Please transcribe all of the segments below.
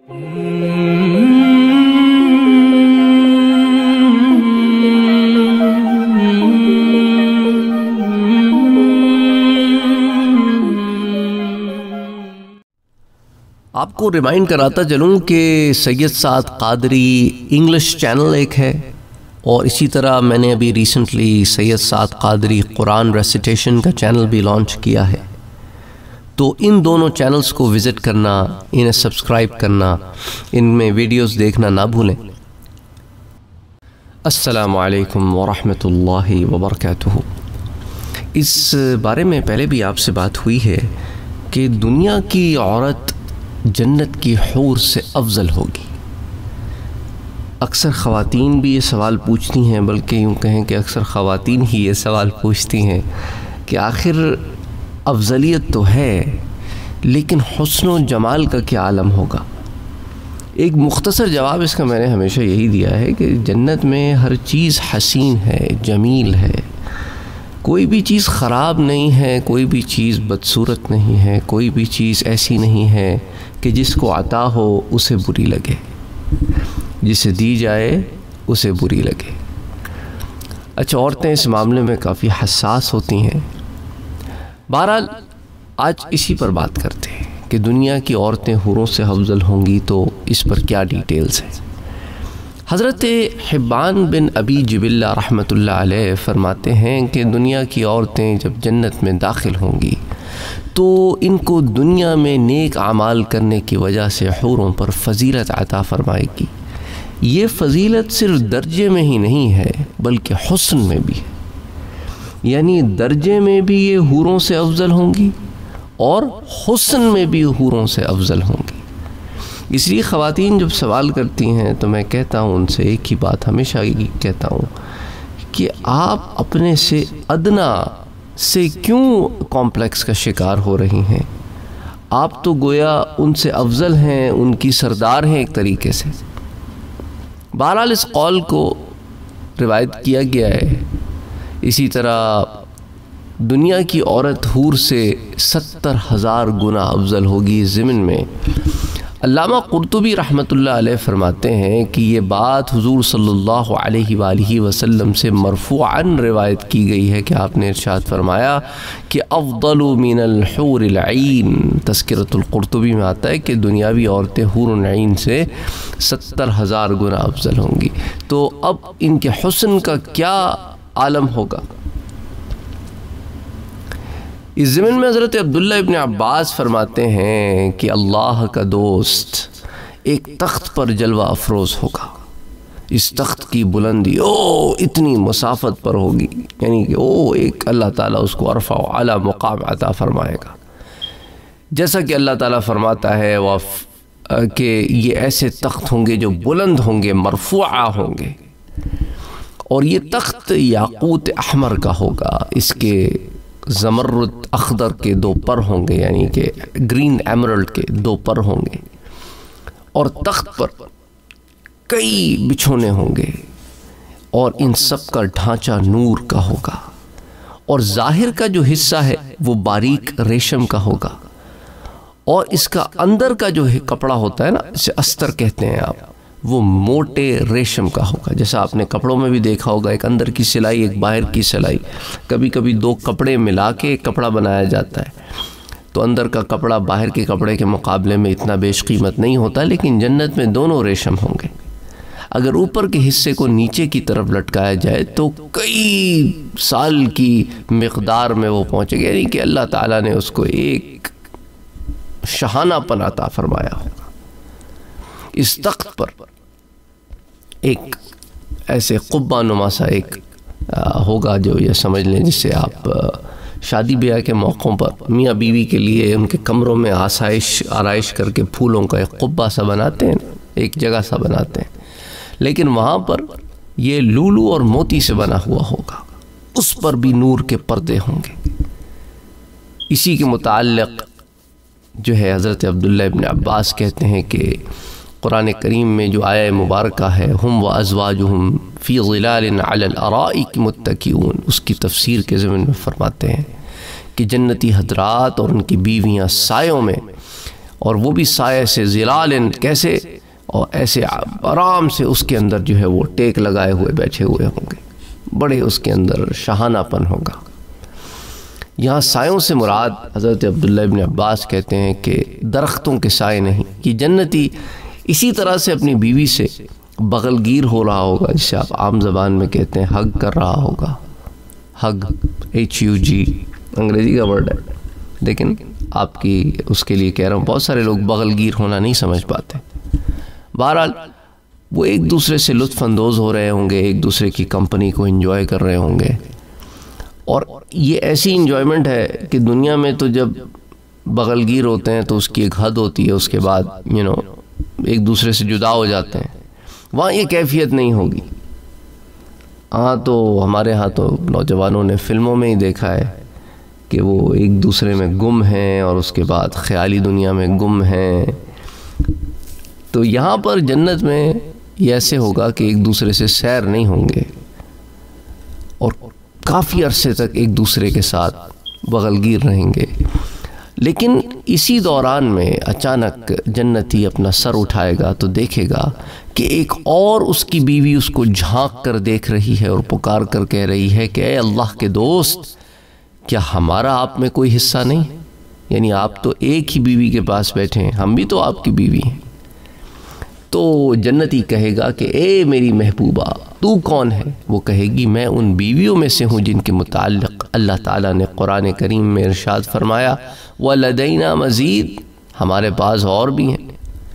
آپ کو ریمائنڈ کراتا چلوں کہ سید سعد قادری انگلش چینل ایک ہے، اور اسی طرح میں نے ابھی ریسنٹلی سید سعد قادری قرآن ریسیٹیشن کا چینل بھی لانچ کیا ہے، تو ان دونوں چینلز کو وزٹ کرنا، انہیں سبسکرائب کرنا، ان میں ویڈیوز دیکھنا نہ بھولیں۔ السلام علیکم ورحمۃ اللہ وبرکاتہ۔ اس بارے میں پہلے بھی آپ سے بات ہوئی ہے کہ دنیا کی عورت جنت کی حور سے افضل ہوگی۔ اکثر خواتین بھی یہ سوال پوچھتی ہیں، بلکہ یوں کہیں کہ اکثر خواتین ہی یہ سوال پوچھتی ہیں کہ آخر افضلیت تو ہے، لیکن حسن و جمال کا کیا عالم ہوگا؟ ایک مختصر جواب اس کا میں نے ہمیشہ یہی دیا ہے کہ جنت میں ہر چیز حسین ہے، جمیل ہے، کوئی بھی چیز خراب نہیں ہے، کوئی بھی چیز بدصورت نہیں ہے، کوئی بھی چیز ایسی نہیں ہے کہ جس کو عطا ہو اسے بری لگے، جسے دی جائے اسے بری لگے۔ اچھا، عورتیں اس معاملے میں کافی حساس ہوتی ہیں۔ بہرحال آج اسی پر بات کرتے ہیں کہ دنیا کی عورتیں حوروں سے افضل ہوں گی، تو اس پر کیا ڈیٹیلز ہیں۔ حضرت حبان بن ابی جبلہ رحمۃ اللہ علیہ فرماتے ہیں کہ دنیا کی عورتیں جب جنت میں داخل ہوں گی تو ان کو دنیا میں نیک اعمال کرنے کی وجہ سے حوروں پر فضیلت عطا فرمائے گی۔ یہ فضیلت صرف درجے میں ہی نہیں ہے بلکہ حسن میں بھی ہے، یعنی درجے میں بھی یہ حوروں سے افضل ہوں گی اور حسن میں بھی حوروں سے افضل ہوں گی۔ اس لیے خواتین جب سوال کرتی ہیں تو میں کہتا ہوں ان سے ایک ہی بات ہمیشہ کہتا ہوں کہ آپ اپنے سے ادنا سے کیوں کمپلیکس کا شکار ہو رہی ہیں؟ آپ تو گویا ان سے افضل ہیں، ان کی سردار ہیں ایک طریقے سے۔ بہرحال اس قول کو روایت کیا گیا ہے۔ اسی طرح دنیا کی عورت حور سے 70,000 گنا افضل ہوگی زمین میں۔ علامہ قرطبی رحمۃ اللہ علیہ فرماتے ہیں کہ یہ بات حضور صلی اللہ علیہ وآلہ وسلم سے مرفوعاً روایت کی گئی ہے کہ آپ نے ارشاد فرمایا کہ افضل من الحور العین۔ تذکرۃ القرطبی میں آتا ہے کہ دنیاوی عورتیں حور العین سے 70,000 گنا افضل ہوں گی۔ تو اب ان کے حسن کا کیا عالم ہوگا؟ اس ضمن میں حضرت عبداللہ ابن عباس فرماتے ہیں کہ اللہ کا دوست ایک تخت پر جلوہ افروز ہوگا، اس تخت کی بلندی اتنی مسافت پر ہوگی، یعنی کہ ایک اللہ تعالیٰ اس کو عرفہ و اعلیٰ مقام عطا فرمائے گا۔ جیسا کہ اللہ تعالیٰ فرماتا ہے کہ یہ ایسے تخت ہوں گے جو بلند ہوں گے، مرفوعہ ہوں گے، اور یہ تخت یاقوت احمر کا ہوگا، اس کے زمرد اخضر کے 2 پر ہوں گے، یعنی کہ گرین ایمرلڈ کے 2 پر ہوں گے، اور تخت پر کئی بچھونے ہوں گے، اور ان سب کا ڈھانچہ نور کا ہوگا، اور ظاہر کا جو حصہ ہے وہ باریک ریشم کا ہوگا، اور اس کا اندر کا جو کپڑا ہوتا ہے نا، اسے استر کہتے ہیں آپ، وہ موٹے ریشم کا ہوگا۔ جیسا آپ نے کپڑوں میں بھی دیکھا ہوگا، ایک اندر کی سلائی ایک باہر کی سلائی، کبھی کبھی 2 کپڑے ملا کے ایک کپڑا بنایا جاتا ہے، تو اندر کا کپڑا باہر کے کپڑے کے مقابلے میں اتنا بیش قیمت نہیں ہوتا، لیکن جنت میں دونوں ریشم ہوں گے۔ اگر اوپر کے حصے کو نیچے کی طرف لٹکایا جائے تو کئی سال کی مقدار میں وہ پہنچے گا، یعنی کہ اللہ تعالیٰ نے اس کو ایک شہانہ پن عطا فرمایا ہوگا۔ اس تخت پر ایک ایسے قبہ نما سا ایک ہوگا، جو یہ سمجھ لیں جس سے آپ شادی بیاہ کے موقعوں پر میاں بیوی کے لیے ان کے کمروں میں آرائش کر کے پھولوں کا ایک قبہ سا بناتے ہیں، ایک جگہ سا بناتے ہیں، لیکن وہاں پر یہ لولو اور موتی سے بنا ہوا ہوگا، اس پر بھی نور کے پردے ہوں گے۔ اسی کے متعلق جو ہے حضرت عبداللہ ابن عباس کہتے ہیں کہ قرآن کریم میں جو آیہ مبارکہ ہے ہم و ازواجہم فی ظلال علی الارائک متکئون، اس کی تفسیر کے ضمن میں فرماتے ہیں کہ جنتی حضرات اور ان کی بیویاں سایوں میں اور وہ بھی سائے سے، ظلال کیسے، اور ایسے آرام سے اس کے اندر جو ہے وہ ٹیک لگائے ہوئے بیٹھے ہوئے ہوں گے، بڑے اس کے اندر شاہانہ پن ہوگا۔ یہاں سایوں سے مراد حضرت عبداللہ ابن عباس کہتے ہیں کہ درختوں کے سائے نہیں، کہ جنتی اسی طرح سے اپنی بیوی سے بغل گیر ہو رہا ہوگا، جسے آپ عام زبان میں کہتے ہیں ہگ کر رہا ہوگا، ہگ HUG انگریزی کا ورڈ ہے، لیکن آپ کی اس کے لیے کہہ رہا ہوں، بہت سارے لوگ بغل گیر ہونا نہیں سمجھ پاتے۔ بہرحال وہ ایک دوسرے سے لطف اندوز ہو رہے ہوں گے، ایک دوسرے کی کمپنی کو انجوائے کر رہے ہوں گے، اور یہ ایسی انجوائمنٹ ہے کہ دنیا میں تو جب بغل گیر ہوتے ہیں تو اس کی ایک حد ہوتی ہے، اس کے بعد ایک دوسرے سے جدا ہو جاتے ہیں، وہاں یہ کیفیت نہیں ہوگی۔ ہاں تو ہمارے ہاں تو نوجوانوں نے فلموں میں ہی دیکھا ہے کہ وہ ایک دوسرے میں گم ہیں اور اس کے بعد خیالی دنیا میں گم ہیں۔ تو یہاں پر جنت میں یہ ایسے ہوگا کہ ایک دوسرے سے سیر نہیں ہوں گے اور کافی عرصے تک ایک دوسرے کے ساتھ بغل گیر رہیں گے، لیکن اسی دوران میں اچانک جنتی اپنا سر اٹھائے گا تو دیکھے گا کہ ایک اور اس کی بیوی اس کو جھانک کر دیکھ رہی ہے اور پکار کر کہہ رہی ہے کہ اے اللہ کے دوست، کیا ہمارا آپ میں کوئی حصہ نہیں؟ یعنی آپ تو ایک ہی بیوی کے پاس بیٹھے ہیں، ہم بھی تو آپ کی بیوی ہیں۔ تو جنتی کہے گا کہ اے میری محبوبہ، تو کون ہے؟ وہ کہے گی میں ان بیویوں میں سے ہوں جن کے متعلق اللہ تعالیٰ نے قرآن کریم میں ارشاد فرمایا وَلَدَيْنَا مَزِيد، ہمارے پاس اور بھی ہیں۔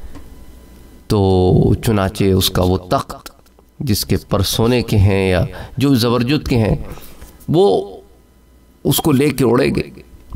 تو چنانچہ اس کا وہ تخت جس کے پر سونے کے ہیں یا جو زبرجد کے ہیں، وہ اس کو لے کے اڑے گے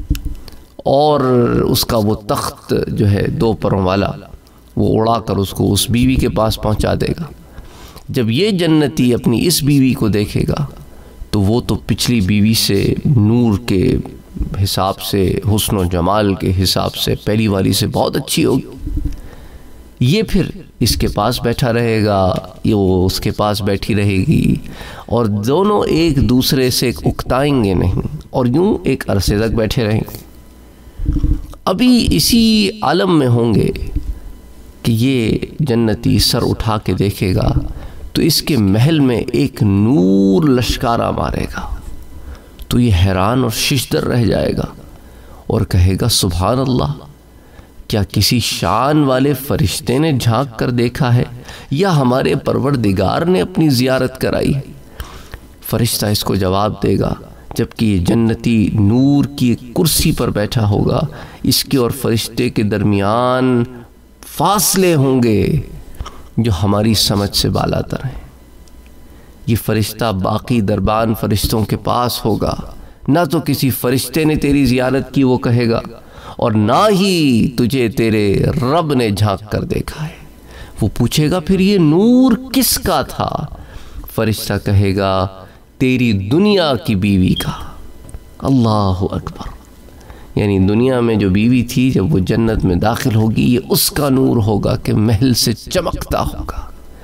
اور اس کا وہ تخت جو ہے 2 پروں والا، وہ اڑا کر اس کو اس بیوی کے پاس پہنچا دے گا۔ جب یہ جنتی اپنی اس بیوی کو دیکھے گا تو وہ تو پچھلی بیوی سے نور کے حساب سے، حسن و جمال کے حساب سے پہلی والی سے بہت اچھی ہوگی۔ یہ پھر اس کے پاس بیٹھا رہے گا، یہ وہ اس کے پاس بیٹھی رہے گی، اور دونوں ایک دوسرے سے اکتائیں گے نہیں، اور یوں ایک عرصے تک بیٹھے رہیں گے۔ ابھی اسی عالم میں ہوں گے کہ یہ جنتی سر اٹھا کے دیکھے گا تو اس کے محل میں ایک نور لشکارہ مارے گا، تو یہ حیران اور ششدر رہ جائے گا اور کہے گا سبحان اللہ، کیا کسی شان والے فرشتے نے جھانک کر دیکھا ہے یا ہمارے پروردگار نے اپنی زیارت کرائی ہے؟ فرشتہ اس کو جواب دے گا، جبکہ یہ جنتی نور کی ایک کرسی پر بیٹھا ہوگا، اس کے اور فرشتے کے درمیان فاصلے ہوں گے جو ہماری سمجھ سے بالا تر ہیں۔ یہ فرشتہ باقی دربان فرشتوں کے پاس ہوگا، نہ تو کسی فرشتے نے تیری زیارت کی وہ کہے گا، اور نہ ہی تجھے تیرے رب نے جھانک کر دیکھا ہے۔ وہ پوچھے گا پھر یہ نور کس کا تھا؟ فرشتہ کہے گا تیری دنیا کی بیوی کا۔ اللہ اکبر، یعنی دنیا میں جو بیوی تھی جب وہ جنت میں داخل ہوگی یہ اس کا نور ہوگا کہ محل سے چمکتا ہوگا۔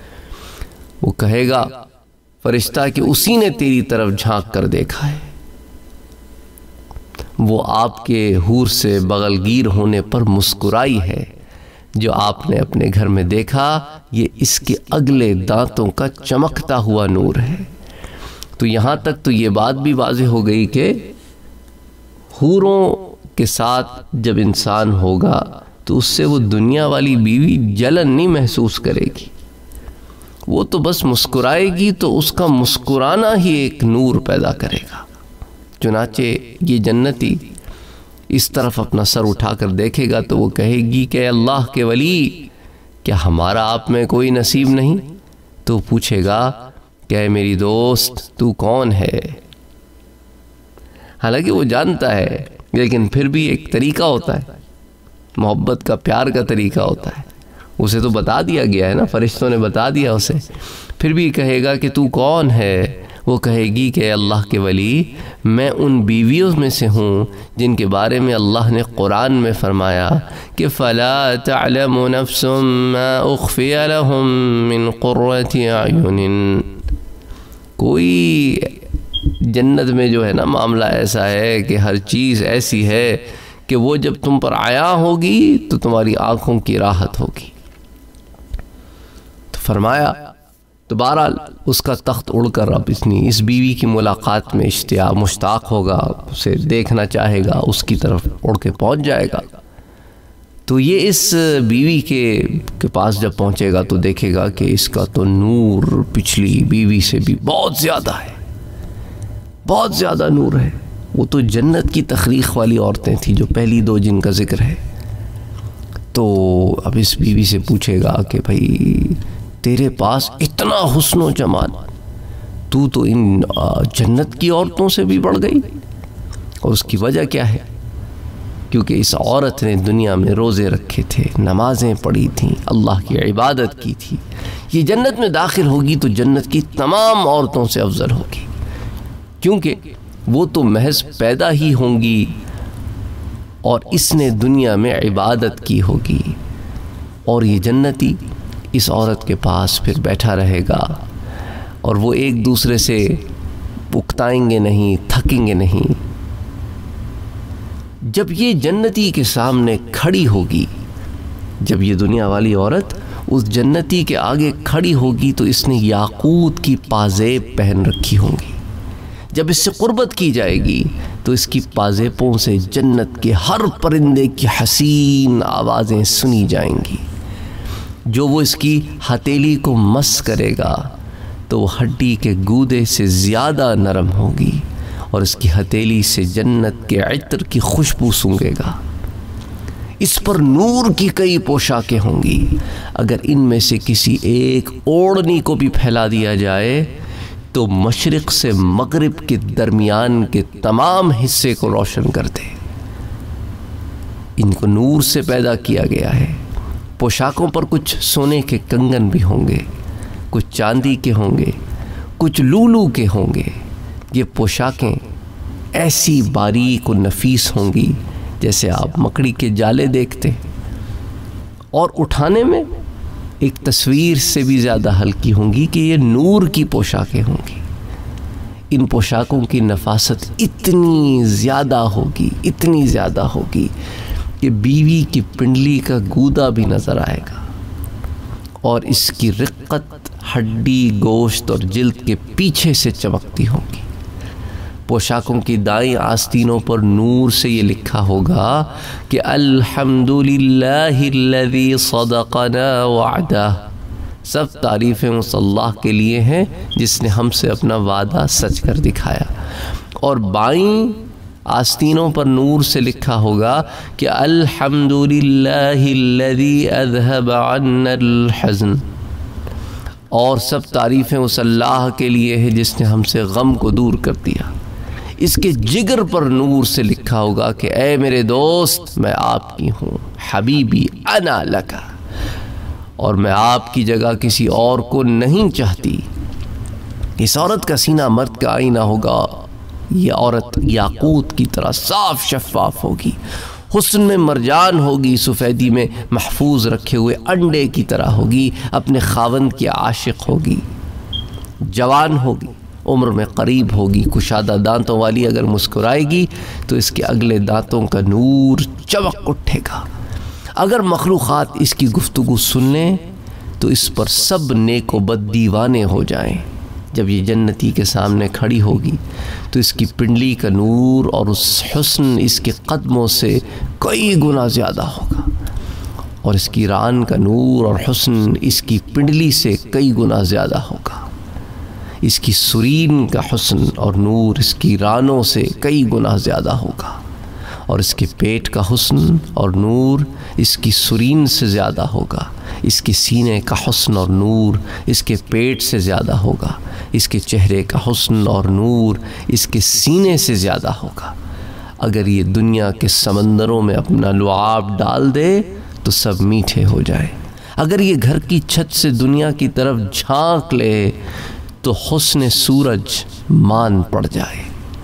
وہ کہے گا فرشتہ کہ اسی نے تیری طرف جھانک کر دیکھا ہے، وہ آپ کے حور سے بغل گیر ہونے پر مسکرائی ہے، جو آپ نے اپنے گھر میں دیکھا یہ اس کے اگلے دانتوں کا چمکتا ہوا نور ہے۔ تو یہاں تک تو یہ بات بھی واضح ہو گئی کہ حوروں کے ساتھ جب انسان ہوگا تو اس سے وہ دنیا والی بیوی جلن نہیں محسوس کرے گی، وہ تو بس مسکرائے گی تو اس کا مسکرانا ہی ایک نور پیدا کرے گا۔ چنانچہ یہ جنتی اس طرف اپنا سر اٹھا کر دیکھے گا تو وہ کہے گی کہ اللہ کے ولی، کیا ہمارا آپ میں کوئی نصیب نہیں؟ تو پوچھے گا کہ اے میری دوست تو کون ہے؟ حالانکہ وہ جانتا ہے، لیکن پھر بھی ایک طریقہ ہوتا ہے، محبت کا، پیار کا طریقہ ہوتا ہے، اسے تو بتا دیا گیا ہے نا، فرشتوں نے بتا دیا اسے، پھر بھی کہے گا کہ تو کون ہے؟ وہ کہے گی کہ اللہ کے ولی، میں ان بیویوں میں سے ہوں جن کے بارے میں اللہ نے قرآن میں فرمایا کہ فَلَا تَعْلَمُ نَفْسٌ مَا أُخْفِيَ لَهُم مِّن قُرَّةِ أَعْيُنٍ۔ کوئی جنت میں جو ہے نا معاملہ ایسا ہے کہ ہر چیز ایسی ہے کہ وہ جب تم پر عیاں ہوگی تو تمہاری آنکھوں کی راحت ہوگی۔ تو فرمایا تو بہرحال اس کا تخت اڑ کر اب اس بیوی کی ملاقات میں مشتاق ہوگا، اسے دیکھنا چاہے گا، اس کی طرف اڑ کے پہنچ جائے گا۔ تو یہ اس بیوی کے پاس جب پہنچے گا تو دیکھے گا کہ اس کا تو نور پچھلی بیوی سے بھی بہت زیادہ ہے، بہت زیادہ نور ہے۔ وہ تو جنت کی تخلیق والی عورتیں تھیں جو پہلی دو جن کا ذکر ہے۔ تو اب اس بیوی سے پوچھے گا کہ بھائی تیرے پاس اتنا حسن و جمال، تو ان جنت کی عورتوں سے بھی بڑھ گئی، اور اس کی وجہ کیا ہے؟ کیونکہ اس عورت نے دنیا میں روزے رکھے تھے، نمازیں پڑھی تھیں، اللہ کی عبادت کی تھی۔ یہ جنت میں داخل ہوگی تو جنت کی تمام عورتوں سے افضل ہوگی، کیونکہ وہ تو محض پیدا ہی ہوں گی اور اس نے دنیا میں عبادت کی ہوگی، اور یہ جنتی اس عورت کے پاس پھر بیٹھا رہے گا، اور وہ ایک دوسرے سے اکتائیں گے نہیں، تھکیں گے نہیں۔ جب یہ جنتی کے سامنے کھڑی ہوگی، جب یہ دنیا والی عورت اس جنتی کے آگے کھڑی ہوگی تو اس نے یاقوت کی پازیب پہن رکھی ہوں گی۔ جب اس سے قربت کی جائے گی تو اس کی پازیبوں سے جنت کے ہر پرندے کی حسین آوازیں سنی جائیں گی۔ جو وہ اس کی ہتھیلی کو مس کرے گا تو وہ ہڈی کے گودے سے زیادہ نرم ہوگی، اور اس کی ہتھیلی سے جنت کے عطر کی خوشبو سونگے گا۔ اس پر نور کی کئی پوشاکیں ہوں گی، اگر ان میں سے کسی ایک اوڑھنی کو بھی پھیلا دیا جائے تو مشرق سے مغرب کے درمیان کے تمام حصے کو روشن کر دے۔ ان کو نور سے پیدا کیا گیا ہے۔ پوشاکوں پر کچھ سونے کے کنگن بھی ہوں گے، کچھ چاندی کے ہوں گے، کچھ لولو کے ہوں گے۔ یہ پوشاکیں ایسی باریک و نفیس ہوں گی جیسے آپ مکڑی کے جالے دیکھتے، اور اٹھانے میں ایک تصویر سے بھی زیادہ ہلکی ہوں گی کہ یہ نور کی پوشاکیں ہوں گی۔ ان پوشاکوں کی نفاست اتنی زیادہ ہوگی، اتنی زیادہ ہوگی کہ بیوی کی پنڈلی کا گودا بھی نظر آئے گا، اور اس کی رقت ہڈی، گوشت اور جلد کے پیچھے سے چمکتی ہوگی۔ پوشاکوں کی دائیں آستینوں پر نور سے یہ لکھا ہوگا کہ الحمدللہ الذی صدقنا وعدہ، سب تعریفیں اس اللہ کے لیے ہیں جس نے ہم سے اپنا وعدہ سچ کر دکھایا۔ اور بائیں آستینوں پر نور سے لکھا ہوگا کہ الحمدللہ الذی اذہب عنا الحزن، اور سب تعریفیں اس اللہ کے لیے ہیں جس نے ہم سے غم کو دور کر دیا۔ اس کے جگر پر نور سے لکھا ہوگا کہ اے میرے دوست، میں آپ کی ہوں، حبیبی انا لکا، اور میں آپ کی جگہ کسی اور کو نہیں چاہتی۔ اس عورت کا سینہ مرد کا آئینہ ہوگا، یہ عورت یاقوت کی طرح صاف شفاف ہوگی، حسن میں مرجان ہوگی، سفیدی میں محفوظ رکھے ہوئے انڈے کی طرح ہوگی، اپنے خاوند کی عاشق ہوگی، جوان ہوگی، عمر میں قریب ہوگی، کشادہ دانتوں والی اگر مسکرائے گی تو اس کے اگلے دانتوں کا نور چمک اٹھے گا۔ اگر مخلوقات اس کی گفتگو سن لیں تو اس پر سب نیک و بد دیوانے ہو جائیں۔ جب یہ جنتی کے سامنے کھڑی ہوگی تو اس کی پنڈلی کا نور اور اس حسن اس کے قدموں سے کئی گنا زیادہ ہوگا، اور اس کی ران کا نور اور حسن اس کی پنڈلی سے کئی گنا زیادہ ہوگا۔ اس کی سرین کا حسن اور نور اس کی رانوں سے کئی گنا زیادہ ہوگا، اور اس کے پیٹ کا حسن اور نور اس کی سرین سے زیادہ ہوگا۔ اس کے سینے کا حسن اور نور اس کے پیٹ سے زیادہ ہوگا۔ اس کے چہرے کا حسن اور نور اس کے سینے سے زیادہ ہوگا۔ اگر یہ دنیا کے سمندروں میں اپنا لعاب ڈال دے تو سب میٹھے ہو جائیں۔ اگر یہ گھر کی چھت سے دنیا کی طرف جھانک لے تو حسن سورج مان پڑ جائے۔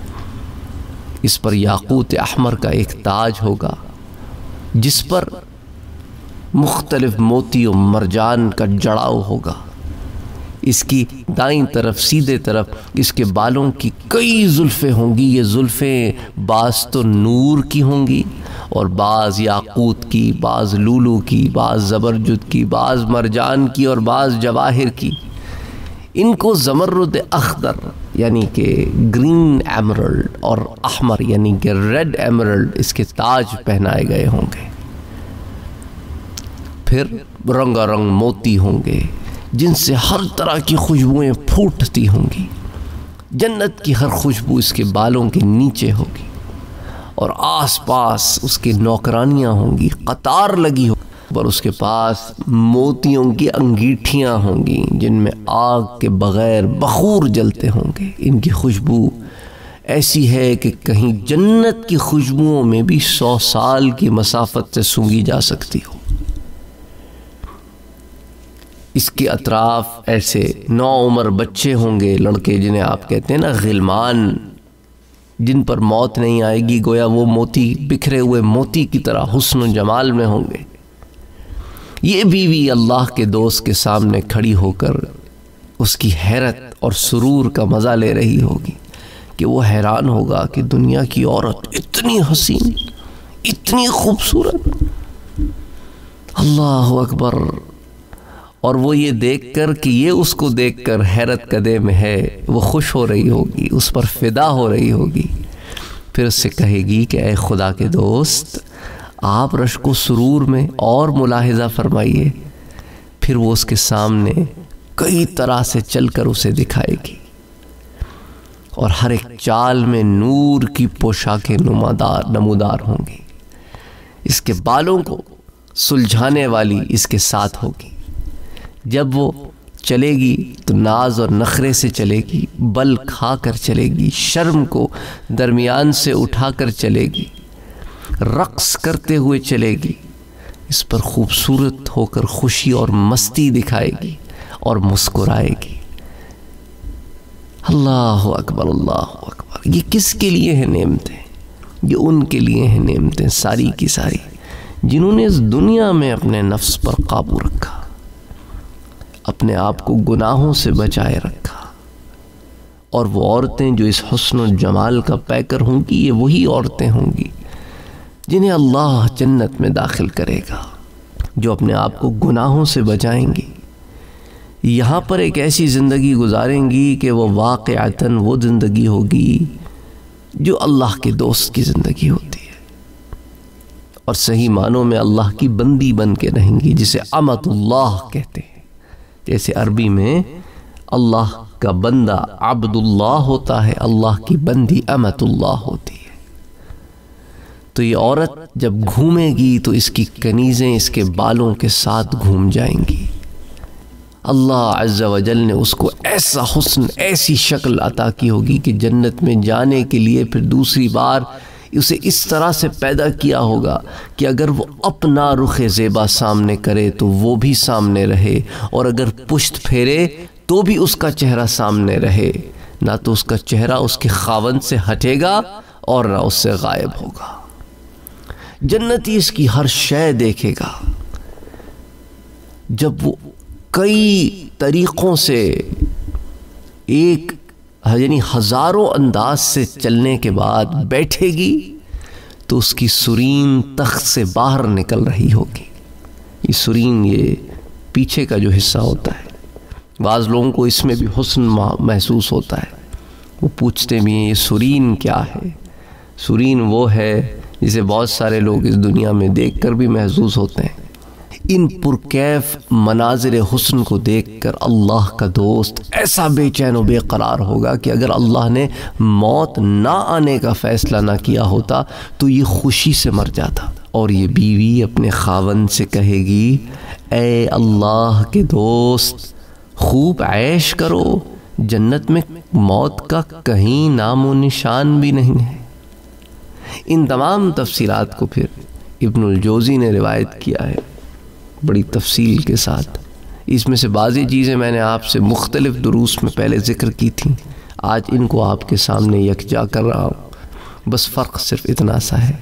اس پر یاقوت احمر کا ایک تاج ہوگا جس پر مختلف موتی و مرجان کا جڑاؤ ہوگا۔ اس کی دائیں طرف سیدھے طرف اس کے بالوں کی کئی زلفیں ہوں گی. یہ زلفیں بعض تو نور کی ہوں گی اور بعض یاقوت کی، بعض لولو کی، بعض زبرجد کی، بعض مرجان کی اور بعض جواہر کی. ان کو زمرد اخضر یعنی کہ گرین ایمرلڈ اور احمر یعنی کہ ریڈ ایمرلڈ اس کے تاج پہنائے گئے ہوں گے. پھر رنگا رنگ موتی ہوں گے جن سے ہر طرح کی خوشبوئیں پھوٹتی ہوں گی. جنت کی ہر خوشبو اس کے بالوں کے نیچے ہوگی اور آس پاس اس کے نوکرانیاں ہوں گی، قطار لگی ہوگی، اور اس کے پاس موتیوں کی انگیٹھیاں ہوں گی جن میں آگ کے بغیر بخور جلتے ہوں گے. ان کی خوشبو ایسی ہے کہ کہیں جنت کی خوشبوؤں میں بھی 100 سال کی مسافت سے سونگھی جا سکتی ہو. اس کے اطراف ایسے نوعمر بچے ہوں گے، لڑکے جنہیں آپ کہتے ہیں نا غلمان، جن پر موت نہیں آئے گی، گویا وہ موتی بکھرے ہوئے موتی کی طرح حسن و جمال میں ہوں گے. یہ بیوی اللہ کے دوست کے سامنے کھڑی ہو کر اس کی حیرت اور سرور کا مزہ لے رہی ہوگی کہ وہ حیران ہوگا کہ دنیا کی عورت اتنی حسین، اتنی خوبصورت، اللہ اکبر. اور وہ یہ دیکھ کر کہ یہ اس کو دیکھ کر حیرت کدے میں ہے، وہ خوش ہو رہی ہوگی، اس پر فدا ہو رہی ہوگی. پھر اس سے کہے گی کہ اے خدا کے دوست، آپ رشک و سرور میں اور ملاحظہ فرمائیے. پھر وہ اس کے سامنے کئی طرح سے چل کر اسے دکھائے گی اور ہر ایک چال میں نور کی پوشاکیں نمودار ہوں گی. اس کے بالوں کو سلجھانے والی اس کے ساتھ ہوگی. جب وہ چلے گی تو ناز اور نخرے سے چلے گی، بل کھا کر چلے گی، شرم کو درمیان سے اٹھا کر چلے گی، رقص کرتے ہوئے چلے گی. اس پر خوبصورت ہو کر خوشی اور مستی دکھائے گی اور مسکرائے گی. اللہ اکبر، اللہ اکبر. یہ کس کے لیے ہیں نعمتیں؟ یہ ان کے لیے ہیں نعمتیں ساری کی ساری جنہوں نے اس دنیا میں اپنے نفس پر قابو رکھا، اپنے آپ کو گناہوں سے بچائے رکھا. اور وہ عورتیں جو اس حسن و جمال کا پیکر ہوں گی، یہ وہی عورتیں ہوں گی جنہیں اللہ جنت میں داخل کرے گا، جو اپنے آپ کو گناہوں سے بچائیں گی. یہاں پر ایک ایسی زندگی گزاریں گی کہ وہ واقعتاً وہ زندگی ہوگی جو اللہ کے دوست کی زندگی ہوتی ہے، اور صحیح معنوں میں اللہ کی بندی بن کے رہیں گی، جسے امت اللہ کہتے ہیں. جیسے عربی میں اللہ کا بندہ عبد اللہ ہوتا ہے، اللہ کی بندی امت اللہ ہوتی ہے. تو یہ عورت جب گھومے گی تو اس کی کنیزیں اس کے بالوں کے ساتھ گھوم جائیں گی. اللہ عز و جل نے اس کو ایسا حسن، ایسی شکل عطا کی ہوگی کہ جنت میں جانے کے لیے پھر دوسری بار اسے اس طرح سے پیدا کیا ہوگا کہ اگر وہ اپنا رخ زیبا سامنے کرے تو وہ بھی سامنے رہے، اور اگر پشت پھیرے تو بھی اس کا چہرہ سامنے رہے. نہ تو اس کا چہرہ اس کے خاوند سے ہٹے گا اور نہ اس سے غائب ہوگا. جنتی اس کی ہر شے دیکھے گا. جب وہ کئی طریقوں سے ایک یعنی ہزاروں انداز سے چلنے کے بعد بیٹھے گی تو اس کی سرین تخت سے باہر نکل رہی ہوگی. یہ سرین یہ پیچھے کا جو حصہ ہوتا ہے، بعض لوگوں کو اس میں بھی حسن محسوس ہوتا ہے. وہ پوچھتے بھی ہیں یہ سرین کیا ہے؟ سرین وہ ہے جسے بہت سارے لوگ اس دنیا میں دیکھ کر بھی محسوس ہوتے ہیں. ان پرکیف مناظر حسن کو دیکھ کر اللہ کا دوست ایسا بے چین و بے قرار ہوگا کہ اگر اللہ نے موت نہ آنے کا فیصلہ نہ کیا ہوتا تو یہ خوشی سے مر جاتا. اور یہ بیوی اپنے خاوند سے کہے گی اے اللہ کے دوست، خوب عیش کرو، جنت میں موت کا کہیں نام و نشان بھی نہیں ہے. ان تمام تفصیلات کو پھر ابن الجوزی نے روایت کیا ہے بڑی تفصیل کے ساتھ. اس میں سے بعضی چیزیں میں نے آپ سے مختلف دروس میں پہلے ذکر کی تھیں، آج ان کو آپ کے سامنے یکجا کر رہا ہوں. بس فرق صرف اتنا سا ہے.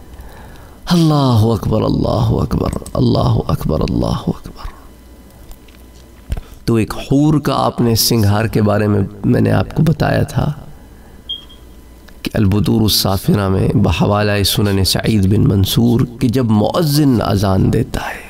اللہ اکبر، اللہ اکبر، اللہ اکبر، اللہ اکبر. تو ایک حور کا آپ نے سنگھار کے بارے میں نے آپ کو بتایا تھا کہ البدور الصافرہ میں بحوالہ سنن سعید بن منصور کہ جب مؤذن اذان دیتا ہے،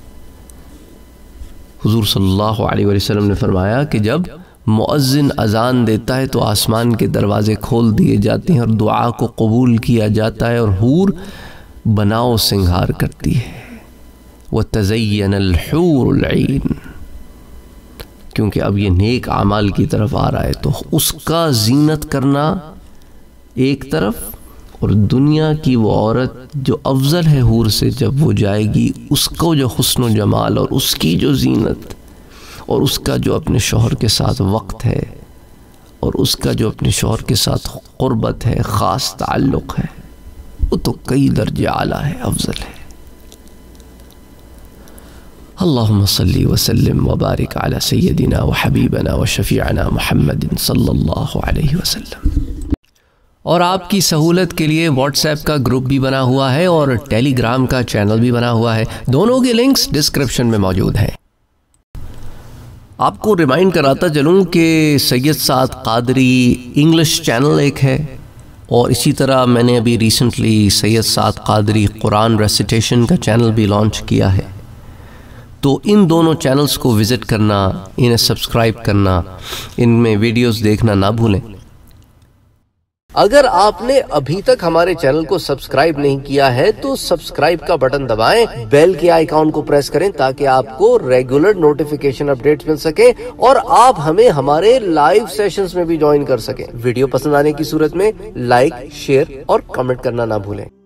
حضور صلی اللہ علیہ وسلم نے فرمایا کہ جب مؤذن اذان دیتا ہے تو آسمان کے دروازے کھول دیے جاتے ہیں اور دعا کو قبول کیا جاتا ہے، اور حور بناؤ سنگھار کرتی ہے۔ وَتَزَيَّنَ الْحُورُ الْعِينُ، کیونکہ اب یہ نیک اعمال کی طرف آ رہا ہے تو اس کا زینت کرنا ایک طرف، اور دنیا کی وہ عورت جو افضل ہے حور سے جب وہ جائے گی، اس کو جو حسن و جمال اور اس کی جو زینت اور اس کا جو اپنے شوہر کے ساتھ وقت ہے اور اس کا جو اپنے شوہر کے ساتھ قربت ہے، خاص تعلق ہے، وہ تو کئی درجے اعلیٰ ہے، افضل ہے۔ اللہم صلی وسلم وبارک علی سیدنا وحبیبنا وشفیعنا محمد صلی اللہ علیہ وسلم۔ اور آپ کی سہولت کے لیے واٹس ایپ کا گروپ بھی بنا ہوا ہے اور ٹیلی گرام کا چینل بھی بنا ہوا ہے، دونوں کے لنکس ڈسکرپشن میں موجود ہیں۔ آپ کو ریمائنڈ کراتا چلوں کہ سید سعد قادری انگلش چینل ایک ہے، اور اسی طرح میں نے ابھی ریسنٹلی سید سعد قادری قرآن ریسیٹیشن کا چینل بھی لانچ کیا ہے، تو ان دونوں چینلز کو وزٹ کرنا، انہیں سبسکرائب کرنا، ان میں ویڈیوز دیکھنا نہ بھولیں۔ اگر آپ نے ابھی تک ہمارے چینل کو سبسکرائب نہیں کیا ہے تو سبسکرائب کا بٹن دبائیں، بیل کے آئیکن کو پریس کریں تاکہ آپ کو ریگولر نوٹیفیکیشن اپڈیٹس مل سکے اور آپ ہمیں ہمارے لائیو سیشنز میں بھی جوائن کر سکیں۔ ویڈیو پسند آنے کی صورت میں لائک، شیئر اور کمنٹ کرنا نہ بھولیں۔